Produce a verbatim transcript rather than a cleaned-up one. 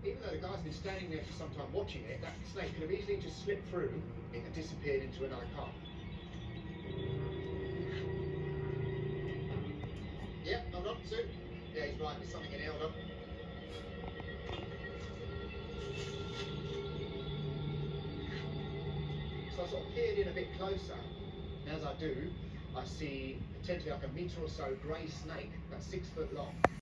even though the guy's been standing there for some time watching it, that snake could have easily just slipped through it and disappeared into another car. Yeah, hold on, Sue. Yeah, he's right, there's something in here, hold on. So I sort of peered in a bit closer, and as I do, I see potentially like a metre or so grey snake that's six foot long.